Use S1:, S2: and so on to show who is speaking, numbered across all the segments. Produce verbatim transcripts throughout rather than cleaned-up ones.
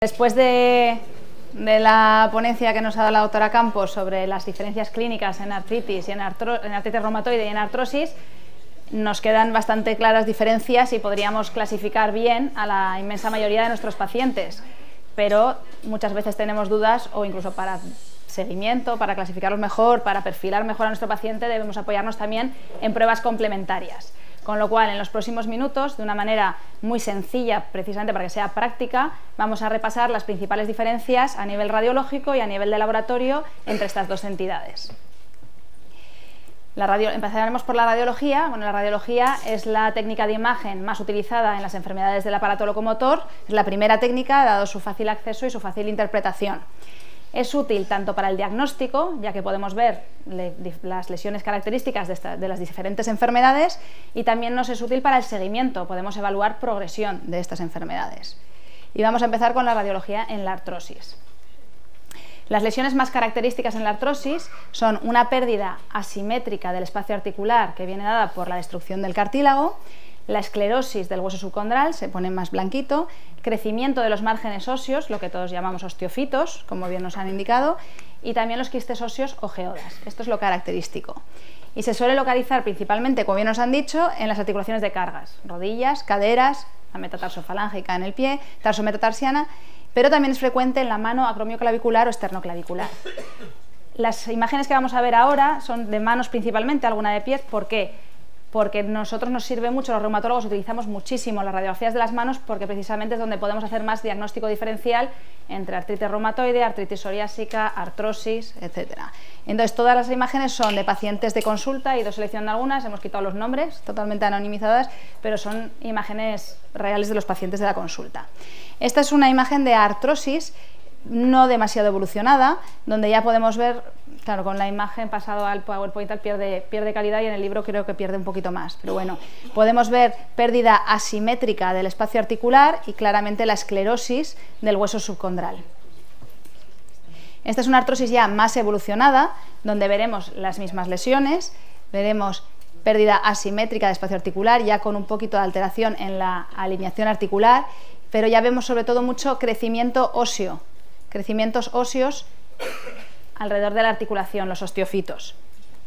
S1: Después de, de la ponencia que nos ha dado la doctora Campos sobre las diferencias clínicas en artritis, y en, artro, en artritis reumatoide y en artrosis, nos quedan bastante claras diferencias y podríamos clasificar bien a la inmensa mayoría de nuestros pacientes, pero muchas veces tenemos dudas, o incluso para seguimiento, para clasificarlos mejor, para perfilar mejor a nuestro paciente, debemos apoyarnos también en pruebas complementarias. Con lo cual, en los próximos minutos, de una manera muy sencilla, precisamente para que sea práctica, vamos a repasar las principales diferencias a nivel radiológico y a nivel de laboratorio entre estas dos entidades. La radio... Empezaremos por la radiología. Bueno, la radiología es la técnica de imagen más utilizada en las enfermedades del aparato locomotor. Es la primera técnica, dado su fácil acceso y su fácil interpretación. Es útil tanto para el diagnóstico, ya que podemos ver le, las lesiones características de, esta, de las diferentes enfermedades, y también nos es útil para el seguimiento, podemos evaluar progresión de estas enfermedades. Y vamos a empezar con la radiología en la artrosis. Las lesiones más características en la artrosis son una pérdida asimétrica del espacio articular que viene dada por la destrucción del cartílago, la esclerosis del hueso subcondral, se pone más blanquito, crecimiento de los márgenes óseos, lo que todos llamamos osteofitos, como bien nos han indicado, y también los quistes óseos o geodas. Esto es lo característico. Y se suele localizar principalmente, como bien nos han dicho, en las articulaciones de cargas, rodillas, caderas, la metatarsofalángea en el pie, tarsometatarsiana, pero también es frecuente en la mano acromioclavicular o esternoclavicular. Las imágenes que vamos a ver ahora son de manos principalmente, alguna de pies. ¿Por qué? Porque a nosotros nos sirve mucho, los reumatólogos utilizamos muchísimo las radiografías de las manos, porque precisamente es donde podemos hacer más diagnóstico diferencial entre artritis reumatoide, artritis psoriásica, artrosis, etcétera. Entonces, todas las imágenes son de pacientes de consulta, he ido seleccionando algunas, hemos quitado los nombres, totalmente anonimizadas, pero son imágenes reales de los pacientes de la consulta. Esta es una imagen de artrosis no demasiado evolucionada, donde ya podemos ver, claro, con la imagen pasado al PowerPoint pierde, pierde calidad, y en el libro creo que pierde un poquito más, pero bueno, podemos ver pérdida asimétrica del espacio articular y claramente la esclerosis del hueso subcondral. Esta es una artrosis ya más evolucionada, donde veremos las mismas lesiones, veremos pérdida asimétrica de espacio articular, ya con un poquito de alteración en la alineación articular, pero ya vemos sobre todo mucho crecimiento óseo, crecimientos óseos alrededor de la articulación, los osteofitos.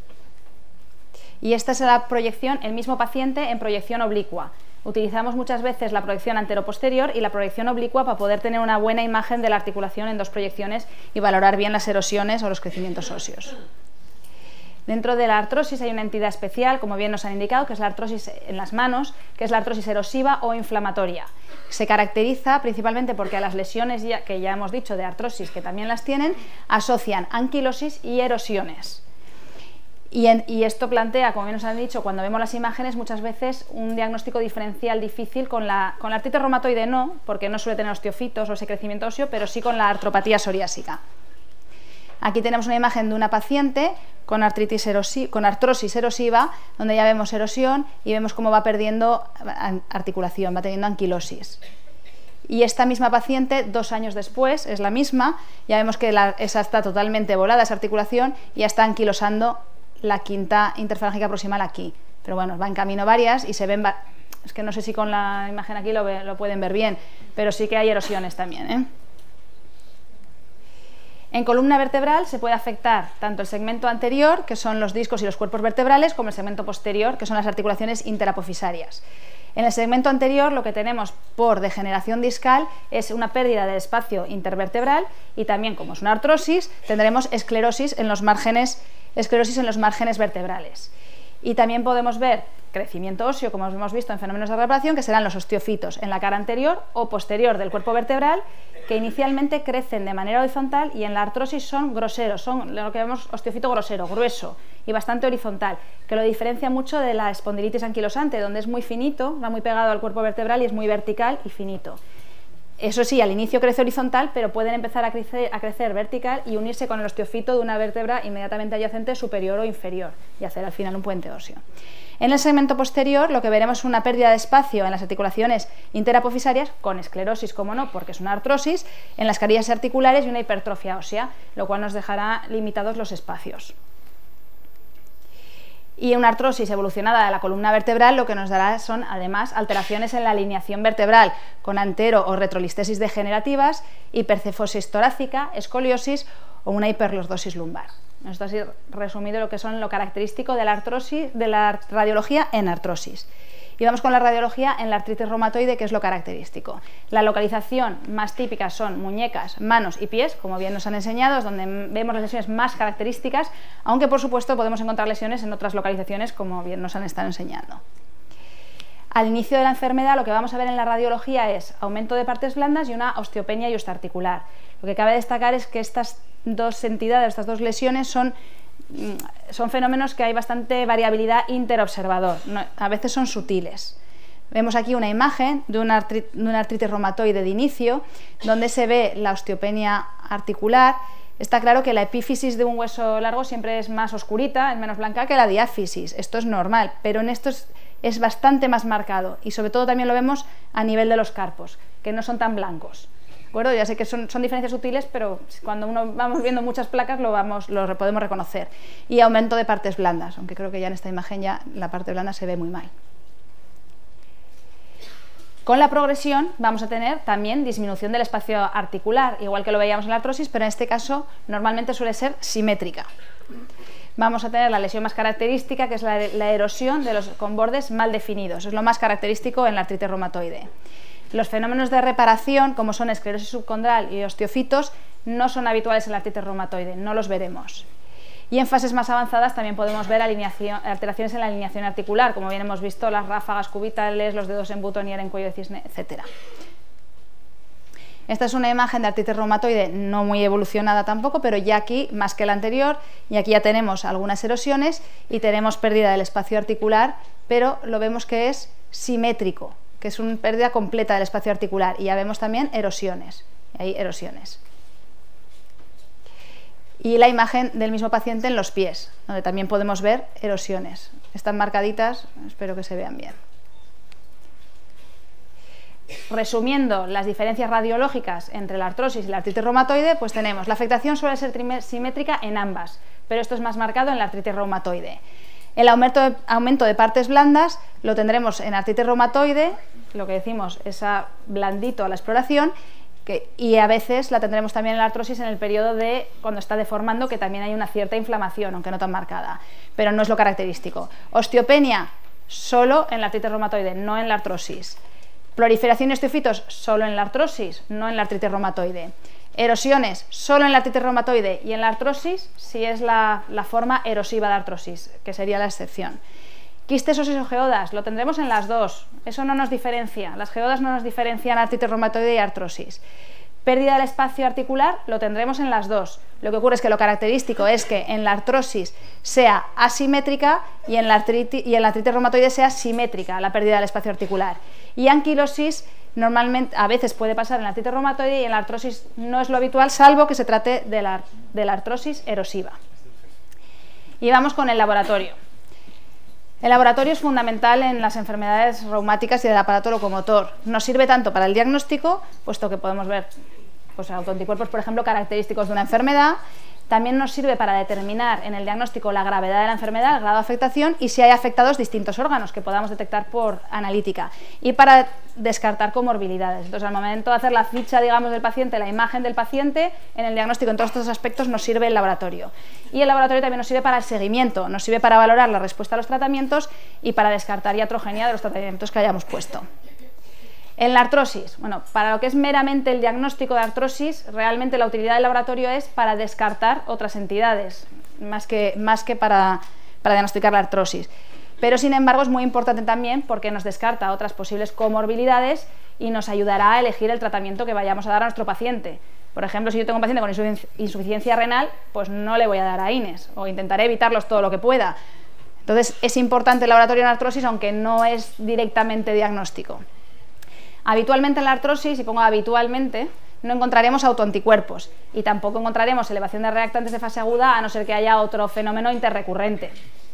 S1: Y esta es la proyección, el mismo paciente en proyección oblicua. Utilizamos muchas veces la proyección antero-posterior y la proyección oblicua para poder tener una buena imagen de la articulación en dos proyecciones y valorar bien las erosiones o los crecimientos óseos. Dentro de la artrosis hay una entidad especial, como bien nos han indicado, que es la artrosis en las manos, que es la artrosis erosiva o inflamatoria. Se caracteriza principalmente porque a las lesiones ya, que ya hemos dicho de artrosis, que también las tienen, asocian anquilosis y erosiones. Y, en, y esto plantea, como bien nos han dicho, cuando vemos las imágenes, muchas veces un diagnóstico diferencial difícil con la, con la artritis reumatoide no, porque no suele tener osteofitos o ese crecimiento óseo, pero sí con la artropatía psoriásica. Aquí tenemos una imagen de una paciente con, artritis erosi con artrosis erosiva, donde ya vemos erosión y vemos cómo va perdiendo articulación, va teniendo anquilosis. Y esta misma paciente, dos años después, es la misma, ya vemos que la, esa está totalmente volada, esa articulación, y ya está anquilosando la quinta interfalángica proximal aquí. Pero bueno, va en camino varias y se ven, es que no sé si con la imagen aquí lo, ve, lo pueden ver bien, pero sí que hay erosiones también, ¿eh? En columna vertebral se puede afectar tanto el segmento anterior, que son los discos y los cuerpos vertebrales, como el segmento posterior, que son las articulaciones interapofisarias. En el segmento anterior lo que tenemos por degeneración discal es una pérdida de espacio intervertebral, y también, como es una artrosis, tendremos esclerosis en los márgenes, esclerosis en los márgenes vertebrales. Y también podemos ver crecimiento óseo, como hemos visto en fenómenos de reparación, que serán los osteofitos en la cara anterior o posterior del cuerpo vertebral, que inicialmente crecen de manera horizontal, y en la artrosis son groseros, son lo que vemos osteofito grosero, grueso y bastante horizontal, que lo diferencia mucho de la espondilitis anquilosante, donde es muy finito, va muy pegado al cuerpo vertebral y es muy vertical y finito. Eso sí, al inicio crece horizontal, pero pueden empezar a crecer, a crecer vertical y unirse con el osteofito de una vértebra inmediatamente adyacente, superior o inferior, y hacer al final un puente óseo. En el segmento posterior lo que veremos es una pérdida de espacio en las articulaciones interapofisarias, con esclerosis, como no, porque es una artrosis, en las carillas articulares y una hipertrofia ósea, lo cual nos dejará limitados los espacios. Y una artrosis evolucionada de la columna vertebral lo que nos dará son, además, alteraciones en la alineación vertebral, con antero o retrolistesis degenerativas, hipercefosis torácica, escoliosis o una hiperlordosis lumbar. Esto ha sido resumido lo que son lo característico de la, artrosis, de la radiología en artrosis. Y vamos con la radiología en la artritis reumatoide, que es lo característico. La localización más típica son muñecas, manos y pies, como bien nos han enseñado, es donde vemos las lesiones más características, aunque por supuesto podemos encontrar lesiones en otras localizaciones, como bien nos han estado enseñando. Al inicio de la enfermedad lo que vamos a ver en la radiología es aumento de partes blandas y una osteopenia y osteoarticular. Lo que cabe destacar es que estas dos entidades, estas dos lesiones son son fenómenos que hay bastante variabilidad interobservador, no, a veces son sutiles. Vemos aquí una imagen de una, artrit, de una artritis reumatoide de inicio, donde se ve la osteopenia articular. Está claro que la epífisis de un hueso largo siempre es más oscurita, es menos blanca que la diáfisis, esto es normal, pero en esto es, es bastante más marcado y sobre todo también lo vemos a nivel de los carpos, que no son tan blancos. Bueno, ya sé que son, son diferencias sutiles, pero cuando uno vamos viendo muchas placas lo, vamos, lo podemos reconocer. Y aumento de partes blandas, aunque creo que ya en esta imagen ya la parte blanda se ve muy mal. Con la progresión vamos a tener también disminución del espacio articular, igual que lo veíamos en la artrosis, pero en este caso normalmente suele ser simétrica. Vamos a tener la lesión más característica, que es la, la erosión de los con bordes mal definidos. Es lo más característico en la artritis reumatoide. Los fenómenos de reparación, como son esclerosis subcondral y osteofitos, no son habituales en la artritis reumatoide, no los veremos. Y en fases más avanzadas también podemos ver alineación, alteraciones en la alineación articular, como bien hemos visto, las ráfagas cubitales, los dedos en butonier, en cuello de cisne, etcétera. Esta es una imagen de artritis reumatoide no muy evolucionada tampoco, pero ya aquí, más que la anterior, y aquí ya tenemos algunas erosiones y tenemos pérdida del espacio articular, pero lo vemos que es simétrico, que es una pérdida completa del espacio articular, y ya vemos también erosiones, hay erosiones. Y la imagen del mismo paciente en los pies, donde también podemos ver erosiones. Están marcaditas, espero que se vean bien. Resumiendo las diferencias radiológicas entre la artrosis y la artritis reumatoide, pues tenemos la afectación suele ser simétrica en ambas, pero esto es más marcado en la artritis reumatoide. El aumento de, aumento de partes blandas lo tendremos en artritis reumatoide, lo que decimos es a blandito a la exploración, que, y a veces la tendremos también en la artrosis en el periodo de cuando está deformando, que también hay una cierta inflamación, aunque no tan marcada, pero no es lo característico. Osteopenia solo en la artritis reumatoide, no en la artrosis. Proliferación de osteofitos solo en la artrosis, no en la artritis reumatoide. Erosiones solo en la artritis reumatoide y en la artrosis si es la, la forma erosiva de artrosis, que sería la excepción. Quistes óseos o geodas, lo tendremos en las dos, eso no nos diferencia, las geodas no nos diferencian artritis reumatoide y artrosis. Pérdida del espacio articular lo tendremos en las dos, lo que ocurre es que lo característico es que en la artrosis sea asimétrica y en la artritis, y en la artritis reumatoide sea simétrica la pérdida del espacio articular. Y anquilosis normalmente, a veces puede pasar en la artritis reumatoide y en la artrosis no es lo habitual, salvo que se trate de la, de la artrosis erosiva. Y vamos con el laboratorio. El laboratorio es fundamental en las enfermedades reumáticas y del aparato locomotor. Nos sirve tanto para el diagnóstico, puesto que podemos ver pues, autoanticuerpos, por ejemplo, característicos de una enfermedad. También nos sirve para determinar en el diagnóstico la gravedad de la enfermedad, el grado de afectación y si hay afectados distintos órganos que podamos detectar por analítica, y para descartar comorbilidades. Entonces, al momento de hacer la ficha, digamos, del paciente, la imagen del paciente, en el diagnóstico, en todos estos aspectos nos sirve el laboratorio. Y el laboratorio también nos sirve para el seguimiento, nos sirve para valorar la respuesta a los tratamientos y para descartar iatrogenia de los tratamientos que hayamos puesto. En la artrosis, bueno, para lo que es meramente el diagnóstico de artrosis, realmente la utilidad del laboratorio es para descartar otras entidades, más que, más que para, para diagnosticar la artrosis. Pero, sin embargo, es muy importante también porque nos descarta otras posibles comorbilidades y nos ayudará a elegir el tratamiento que vayamos a dar a nuestro paciente. Por ejemplo, si yo tengo un paciente con insuficiencia renal, pues no le voy a dar A I N E S o intentaré evitarlos todo lo que pueda. Entonces, es importante el laboratorio en artrosis, aunque no es directamente diagnóstico. Habitualmente en la artrosis, y pongo habitualmente, no encontraremos autoanticuerpos y tampoco encontraremos elevación de reactantes de fase aguda, a no ser que haya otro fenómeno interrecurrente.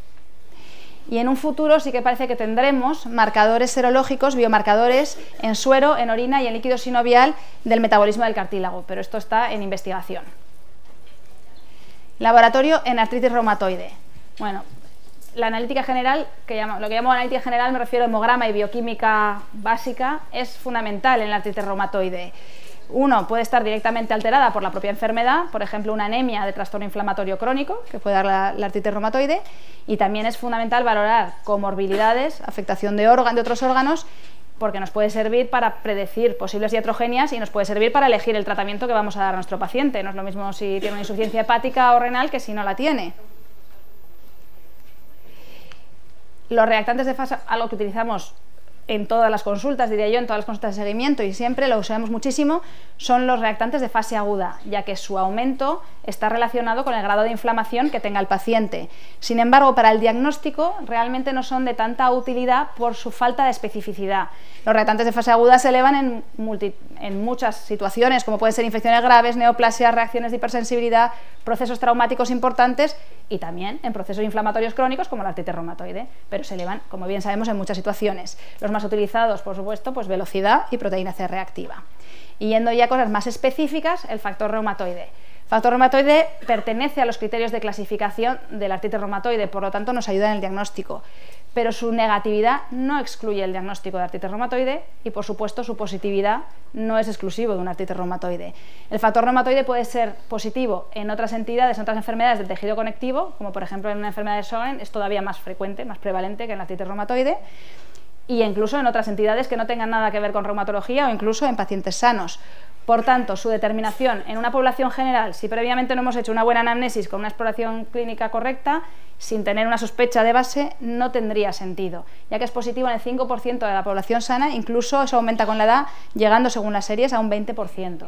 S1: Y en un futuro sí que parece que tendremos marcadores serológicos, biomarcadores en suero, en orina y en líquido sinovial del metabolismo del cartílago, pero esto está en investigación. Laboratorio en artritis reumatoide. Bueno, la analítica general, que llamo, lo que llamo analítica general me refiero a hemograma y bioquímica básica, es fundamental en la artritis reumatoide. Uno, puede estar directamente alterada por la propia enfermedad, por ejemplo, una anemia de trastorno inflamatorio crónico que puede dar la, la artritis reumatoide, y también es fundamental valorar comorbilidades, afectación de, órgano, de otros órganos, porque nos puede servir para predecir posibles iatrogenias y nos puede servir para elegir el tratamiento que vamos a dar a nuestro paciente. No es lo mismo si tiene una insuficiencia hepática o renal que si no la tiene. Los reactantes de fase, algo que utilizamos en todas las consultas, diría yo, en todas las consultas de seguimiento, y siempre lo usamos muchísimo, son los reactantes de fase aguda, ya que su aumento está relacionado con el grado de inflamación que tenga el paciente. Sin embargo, para el diagnóstico realmente no son de tanta utilidad por su falta de especificidad. Los reactantes de fase aguda se elevan en, multi, en muchas situaciones, como pueden ser infecciones graves, neoplasias, reacciones de hipersensibilidad, procesos traumáticos importantes y también en procesos inflamatorios crónicos como la artritis reumatoide, pero se elevan, como bien sabemos, en muchas situaciones. Los más utilizados, por supuesto, pues velocidad y proteína C reactiva. Y yendo ya a cosas más específicas, el factor reumatoide. El factor reumatoide pertenece a los criterios de clasificación de la artritis reumatoide, por lo tanto nos ayuda en el diagnóstico, pero su negatividad no excluye el diagnóstico de artritis reumatoide y, por supuesto, su positividad no es exclusivo de una artritis reumatoide. El factor reumatoide puede ser positivo en otras entidades, en otras enfermedades del tejido conectivo, como por ejemplo en una enfermedad de Sjögren, es todavía más frecuente, más prevalente que en la artritis reumatoide, y incluso en otras entidades que no tengan nada que ver con reumatología o incluso en pacientes sanos. Por tanto, su determinación en una población general, si previamente no hemos hecho una buena anamnesis con una exploración clínica correcta, sin tener una sospecha de base, no tendría sentido, ya que es positivo en el cinco por ciento de la población sana, incluso eso aumenta con la edad, llegando según las series a un veinte por ciento.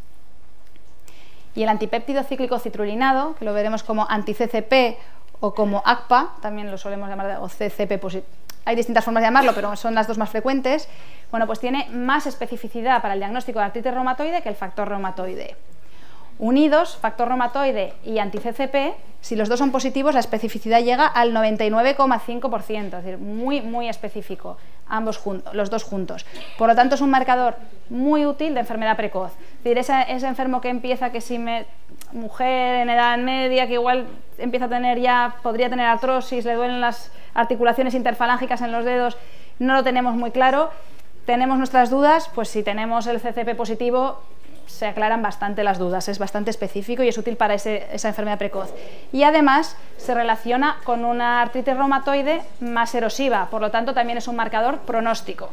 S1: Y el antipéptido cíclico citrulinado, que lo veremos como anti-C C P o como A C P A, también lo solemos llamar, o C C P positivo. Hay distintas formas de llamarlo, pero son las dos más frecuentes. Bueno, pues tiene más especificidad para el diagnóstico de artritis reumatoide que el factor reumatoide. Unidos, factor reumatoide y anti-C C P, si los dos son positivos, la especificidad llega al noventa y nueve coma cinco por ciento, es decir, muy, muy específico, ambos juntos, los dos juntos. Por lo tanto, es un marcador muy útil de enfermedad precoz. Es decir, ese, ese enfermo que empieza, que si me, mujer en edad media, que igual empieza a tener ya, podría tener artrosis, le duelen las articulaciones interfalángicas en los dedos, no lo tenemos muy claro, tenemos nuestras dudas, pues si tenemos el C C P positivo, se aclaran bastante las dudas, es bastante específico y es útil para ese, esa enfermedad precoz. Y además se relaciona con una artritis reumatoide más erosiva, por lo tanto también es un marcador pronóstico.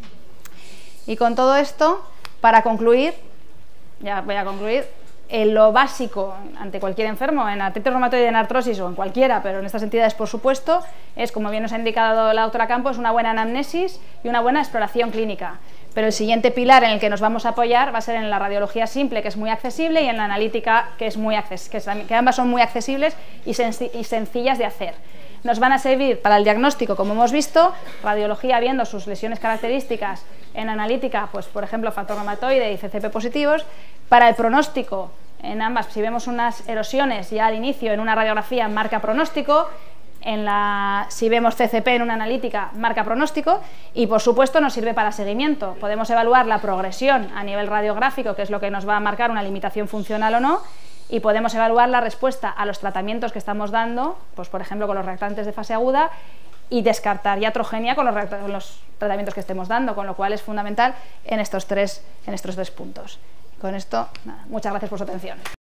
S1: Y con todo esto, para concluir, ya voy a concluir, en lo básico ante cualquier enfermo, en artritis reumatoide, en artrosis o en cualquiera, pero en estas entidades por supuesto, es, como bien nos ha indicado la doctora Campos, una buena anamnesis y una buena exploración clínica. Pero el siguiente pilar en el que nos vamos a apoyar va a ser en la radiología simple, que es muy accesible, y en la analítica, que, es muy acces que, es, que ambas son muy accesibles y, senc y sencillas de hacer. Nos van a servir para el diagnóstico, como hemos visto, radiología viendo sus lesiones características, en analítica, pues por ejemplo, factor reumatoide y C C P positivos, para el pronóstico, en ambas, si vemos unas erosiones ya al inicio en una radiografía, marca pronóstico, en la, si vemos C C P en una analítica, marca pronóstico, y por supuesto nos sirve para seguimiento. Podemos evaluar la progresión a nivel radiográfico, que es lo que nos va a marcar una limitación funcional o no, y podemos evaluar la respuesta a los tratamientos que estamos dando, pues por ejemplo con los reactantes de fase aguda, y descartar iatrogenia con los, con los tratamientos que estemos dando, con lo cual es fundamental en estos tres, en estos tres puntos. Con esto, nada, muchas gracias por su atención.